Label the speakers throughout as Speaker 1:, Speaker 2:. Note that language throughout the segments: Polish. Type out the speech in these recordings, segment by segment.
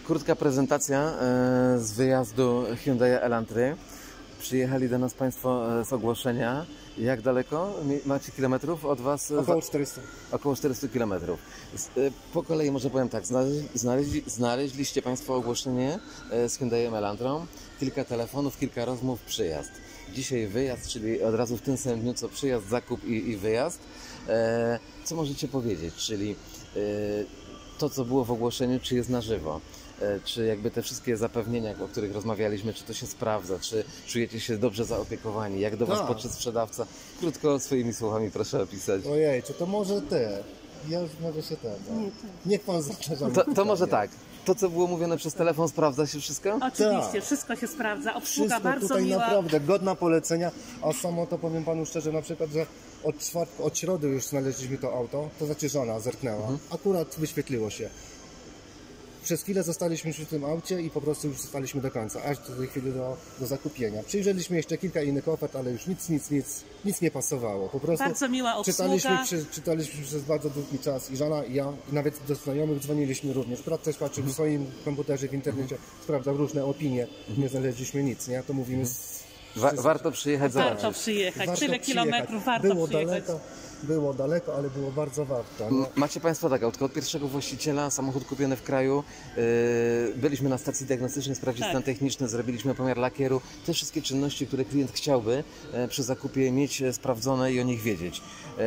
Speaker 1: Krótka prezentacja z wyjazdu Hyundai Elantry. Przyjechali do nas Państwo z ogłoszenia. Jak daleko macie kilometrów od Was?
Speaker 2: Około 400.
Speaker 1: Około 400 kilometrów. Po kolei może powiem tak, znaleźliście Państwo ogłoszenie z Hyundai Elantrą. Kilka telefonów, kilka rozmów, przyjazd. Dzisiaj wyjazd, czyli od razu w tym samym dniu co przyjazd, zakup i wyjazd. Co możecie powiedzieć? Czyli to, co było w ogłoszeniu, czy jest na żywo? Czy jakby te wszystkie zapewnienia, o których rozmawialiśmy, czy to się sprawdza? Czy czujecie się dobrze zaopiekowani? Jak do Was podszedł sprzedawca? Krótko, swoimi słowami proszę opisać.
Speaker 2: Ojej, czy to może Ty? Ja już może się ten. Niech Pan zaczyna.
Speaker 1: To może tak. To, co było mówione przez telefon, sprawdza się wszystko?
Speaker 3: Oczywiście, wszystko się sprawdza. Obsługa
Speaker 2: Wszystko
Speaker 3: bardzo
Speaker 2: tutaj
Speaker 3: miła.
Speaker 2: naprawdę godna polecenia, a samo to powiem Panu szczerze, na przykład, że od środy już znaleźliśmy to auto, to znaczy żona zerknęła, akurat wyświetliło się. Przez chwilę zostaliśmy przy tym aucie i po prostu już zostaliśmy do końca, aż do tej chwili do zakupienia. Przyjrzeliśmy jeszcze kilka innych ofert, ale już nic nie pasowało. Po prostu
Speaker 3: Bardzo miła obsługa.
Speaker 2: czytaliśmy przez bardzo długi czas i żona, i ja, i nawet do znajomych dzwoniliśmy również. Brat też patrzył w swoim komputerze w internecie, sprawdzał różne opinie, nie znaleźliśmy nic, nie? To mówimy...
Speaker 1: Warto przyjechać, zobaczyć.
Speaker 3: Warto przyjechać. Tyle kilometrów warto przyjechać.
Speaker 2: Było daleko, ale było bardzo warto. Nie?
Speaker 1: Macie Państwo tak, autko od pierwszego właściciela, samochód kupiony w kraju. Byliśmy na stacji diagnostycznej sprawdzić stan techniczny, zrobiliśmy pomiar lakieru. Te wszystkie czynności, które klient chciałby przy zakupie mieć sprawdzone i o nich wiedzieć.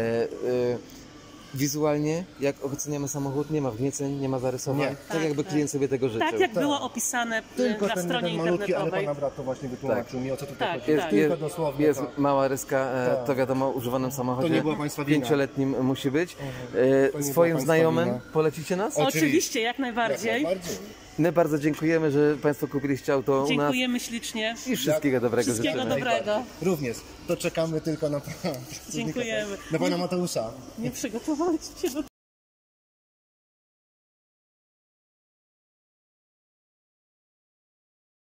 Speaker 1: Wizualnie, jak oceniamy samochód, nie ma wgnieceń, nie ma zarysowań, tak jakby klient sobie tego życzył.
Speaker 3: Tak jak było opisane
Speaker 2: tylko
Speaker 3: na
Speaker 2: ten
Speaker 3: stronie
Speaker 2: jeden malutki, ale
Speaker 3: internetowej.
Speaker 2: Pana brat to właśnie wytłumaczył mi, o co tutaj chodzi.
Speaker 3: Tak.
Speaker 2: Tylko dosłownie.
Speaker 1: Jest mała ryska, to wiadomo, używanym samochodzie.
Speaker 2: To nie była Państwa wina.
Speaker 1: 5-letnim musi być.
Speaker 2: To nie
Speaker 1: Swoim
Speaker 2: była
Speaker 1: znajomym
Speaker 2: Państwa wina.
Speaker 1: polecicie nas?
Speaker 3: Oczywiście, jak najbardziej.
Speaker 1: My bardzo dziękujemy, że Państwo kupiliście auto u nas
Speaker 3: Dziękujemy ślicznie.
Speaker 1: i wszystkiego dobrego
Speaker 3: Wszystkiego
Speaker 1: życzymy.
Speaker 3: dobrego.
Speaker 2: Również. To czekamy tylko na Pana.
Speaker 3: Dziękujemy.
Speaker 2: Na Pana Mateusza.
Speaker 3: Nie przygotowaliśmy się do